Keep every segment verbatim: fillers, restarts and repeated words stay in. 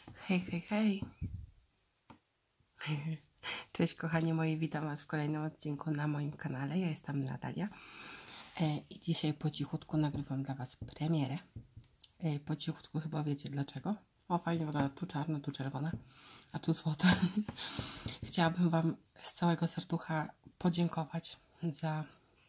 Hej, hej, hej. Cześć kochani moi, witam Was w kolejnym odcinku na moim kanale. Ja jestem Natalia i dzisiaj po cichutku nagrywam dla Was premierę. Po cichutku chyba wiecie dlaczego. O, fajnie wygląda, tu czarna, tu czerwona, a tu złota. Chciałabym Wam z całego serducha podziękować za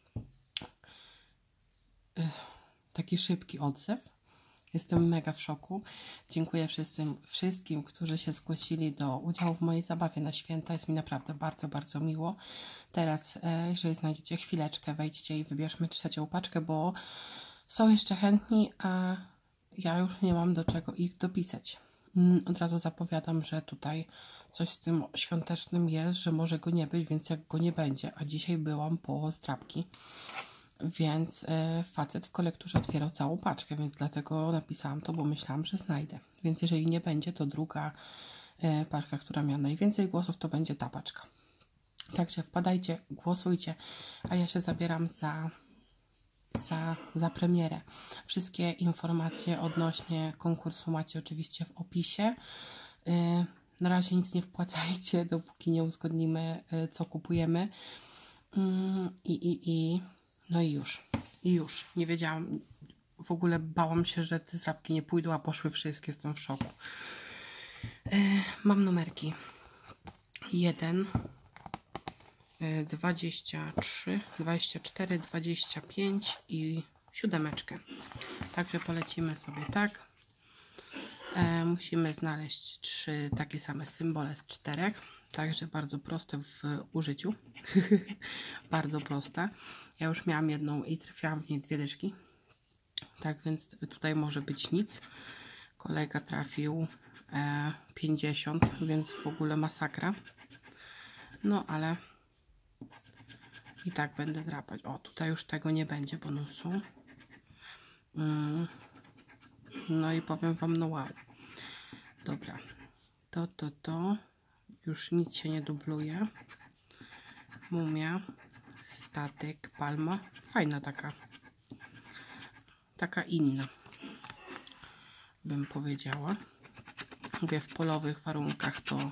taki szybki odzew. Jestem mega w szoku. Dziękuję wszystkim, wszystkim, którzy się zgłosili do udziału w mojej zabawie na święta. Jest mi naprawdę bardzo, bardzo miło. Teraz, jeżeli znajdziecie chwileczkę, wejdźcie i wybierzmy trzecią paczkę, bo są jeszcze chętni, a ja już nie mam do czego ich dopisać. Od razu zapowiadam, że tutaj coś z tym świątecznym jest, że może go nie być, więc jak go nie będzie, a dzisiaj byłam po zdrabki, więc facet w kolekturze otwierał całą paczkę, więc dlatego napisałam to, bo myślałam, że znajdę. Więc jeżeli nie będzie, to druga paczka, która miała najwięcej głosów, to będzie ta paczka. Także wpadajcie, głosujcie, a ja się zabieram za, za, za premierę. Wszystkie informacje odnośnie konkursu macie oczywiście w opisie. Na razie nic nie wpłacajcie, dopóki nie uzgodnimy, co kupujemy. I, i, i no i już, i już. Nie wiedziałam, w ogóle bałam się, że te zdrabki nie pójdą, a poszły wszystkie, jestem w szoku. Yy, mam numerki jeden, dwadzieścia trzy, dwadzieścia cztery, dwadzieścia pięć i siódemeczkę. Także polecimy sobie tak. Yy, musimy znaleźć trzy takie same symbole z czterech. Także bardzo proste w użyciu. Bardzo proste. Ja już miałam jedną i trafiałam w niej dwie dyszki. Tak więc tutaj może być nic. Kolega trafił e, pięćdziesiąt, więc w ogóle masakra. No ale i tak będę drapać. O, tutaj już tego nie będzie bonusu. Mm. No i powiem Wam, no wow. Dobra. To, to, to. Już nic się nie dubluje. Mumia. Statek. Palma. Fajna taka. Taka inna, bym powiedziała. Mówię, w polowych warunkach to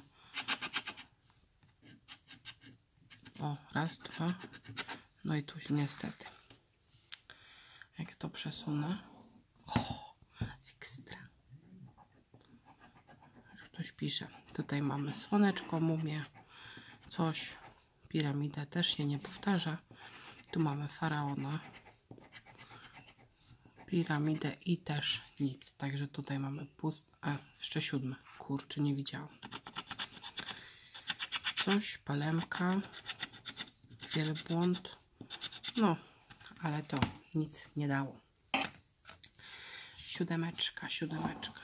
o, raz, dwa, no i tu niestety. Jak to przesunę, o, ekstra. Już ktoś pisze. Tutaj mamy słoneczko, mumię, coś, piramidę też się nie powtarza. Tu mamy faraona, piramidę i też nic. Także tutaj mamy pust. A, jeszcze siódme. Kurczę, nie widziałam. Coś, palemka, wielbłąd. No, ale to nic nie dało. Siódemeczka, siódemeczka.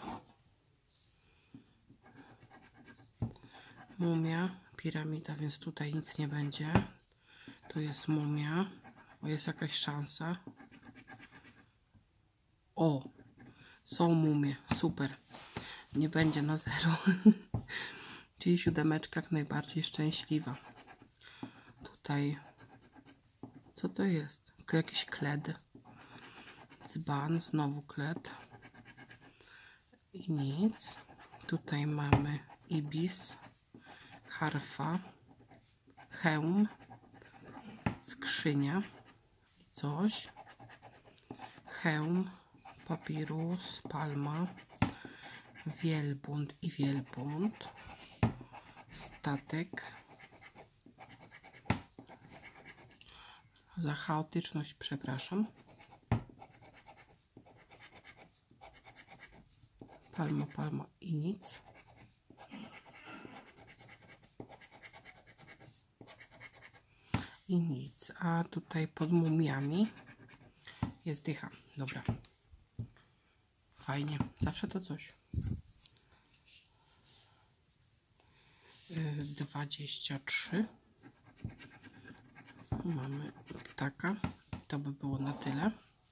Mumia, piramida, więc tutaj nic nie będzie. Tu jest mumia. O, jest jakaś szansa. O, są mumie, super. Nie będzie na zero. Czyli siódemeczka jak najbardziej szczęśliwa. Tutaj, co to jest? Jakiś kled. Dzban, znowu kled. I nic. Tutaj mamy ibis, harfa, hełm, skrzynia i coś. Hełm, papirus, palma, wielbłąd i wielbłąd, statek. Za chaotyczność przepraszam. Palma, palma i nic. I nic. A tutaj pod mumiami jest dycha. Dobra. Fajnie. Zawsze to coś. dwadzieścia trzy. Mamy ptaka. To by było na tyle.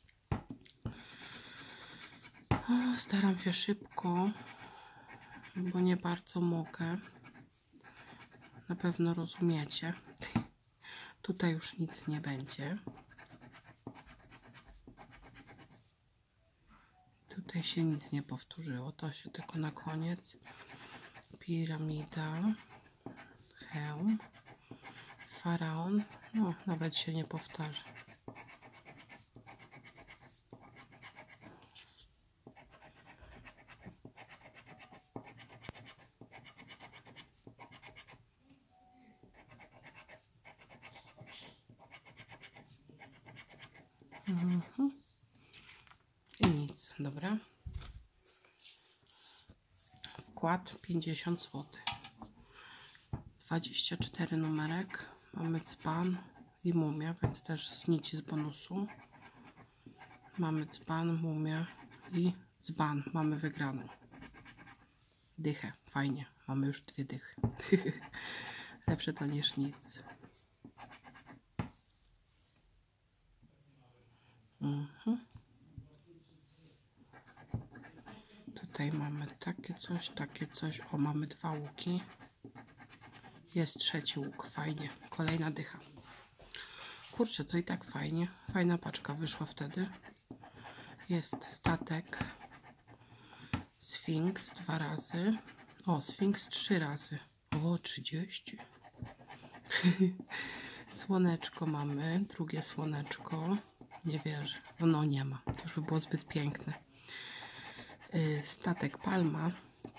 Staram się szybko, bo nie bardzo mogę. Na pewno rozumiecie. Tutaj już nic nie będzie. Tutaj się nic nie powtórzyło, to się tylko na koniec. Piramida, hełm, faraon, no nawet się nie powtarza. Mhm. I nic, dobra. Wkład pięćdziesiąt złotych. dwadzieścia cztery numerek. Mamy dzban i mumia, więc też z nici z bonusu. Mamy dzban, mumia i dzban. Mamy wygraną. Dychę, fajnie. Mamy już dwie dychy. Lepsze to niż nic. Mhm. Tutaj mamy takie coś, takie coś. O, mamy dwa łuki. Jest trzeci łuk, fajnie. Kolejna dycha. Kurczę, to i tak fajnie. Fajna paczka wyszła wtedy. Jest statek. Sfinks dwa razy. O, Sfinks trzy razy. O, trzydzieści. Słoneczko mamy. Drugie słoneczko. Nie wierzę. No nie ma. To już by było zbyt piękne. Yy, statek Palma.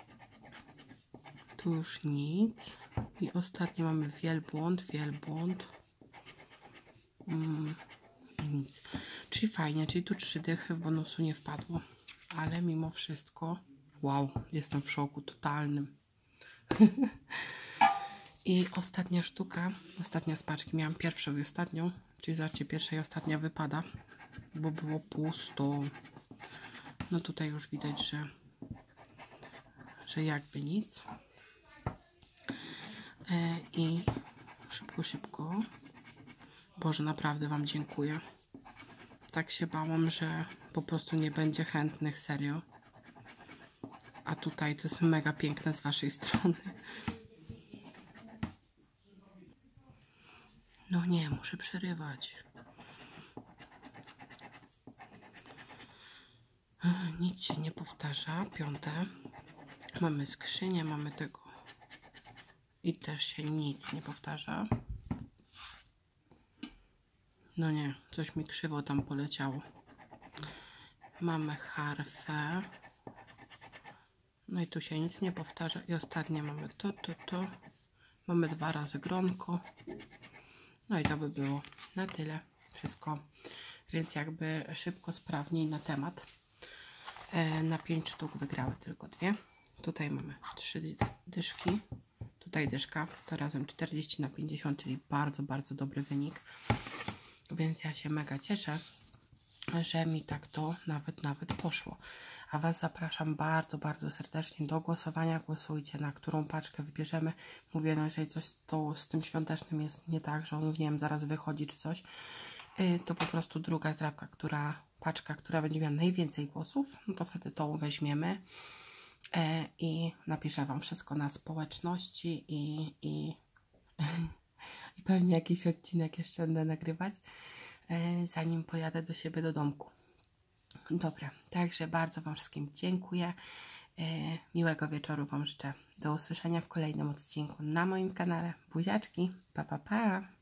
Tu już nic. I ostatnio mamy wielbłąd, wielbłąd. Mm, i nic. Czyli fajnie, czyli tu trzy dychy w bonusu nie wpadło. Ale mimo wszystko, wow, jestem w szoku totalnym. I ostatnia sztuka, ostatnia z paczki, miałam pierwszą i ostatnią, czyli zobaczcie, pierwsza i ostatnia wypada, bo było pusto. No tutaj już widać, że, że jakby nic. E, I szybko, szybko. Boże, naprawdę Wam dziękuję. Tak się bałam, że po prostu nie będzie chętnych, serio. A tutaj to jest mega piękne z Waszej strony. No nie, muszę przerywać. Nic się nie powtarza. Piąte. Mamy skrzynię, mamy tego. I też się nic nie powtarza. No nie, coś mi krzywo tam poleciało. Mamy harfę. No i tu się nic nie powtarza. I ostatnie mamy to, to, to. Mamy dwa razy gronko. No i to by było na tyle. Wszystko. Więc jakby szybko, sprawniej na temat. E, na pięć sztuk wygrały tylko dwie. Tutaj mamy trzy dyszki. Tutaj dyszka. To razem czterdzieści na pięćdziesiąt, czyli bardzo, bardzo dobry wynik. Więc ja się mega cieszę, że mi tak to nawet, nawet poszło. A Was zapraszam bardzo, bardzo serdecznie do głosowania. Głosujcie, na którą paczkę wybierzemy. Mówię, no jeżeli coś to z tym świątecznym jest nie tak, że on, nie wiem, zaraz wychodzi czy coś, yy, to po prostu druga zdrabka, która, paczka, która będzie miała najwięcej głosów, no to wtedy tą weźmiemy yy, i napiszę Wam wszystko na społeczności i, i, i pewnie jakiś odcinek jeszcze będę nagrywać, yy, zanim pojadę do siebie do domku. Dobra, także bardzo Wam wszystkim dziękuję. Yy, miłego wieczoru Wam życzę. Do usłyszenia w kolejnym odcinku na moim kanale. Buziaczki, pa pa pa!